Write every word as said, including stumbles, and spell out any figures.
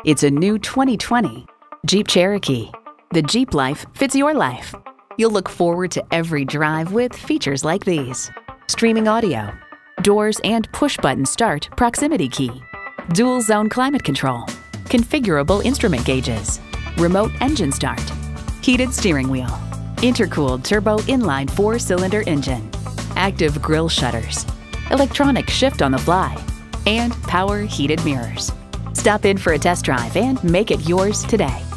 It's a new twenty twenty Jeep Cherokee. The Jeep life fits your life. You'll look forward to every drive with features like these: streaming audio, doors and push-button start proximity key, dual zone climate control, configurable instrument gauges, remote engine start, heated steering wheel, intercooled turbo inline four-cylinder engine, active grille shutters, electronic shift on the fly, and power heated mirrors. Stop in for a test drive and make it yours today.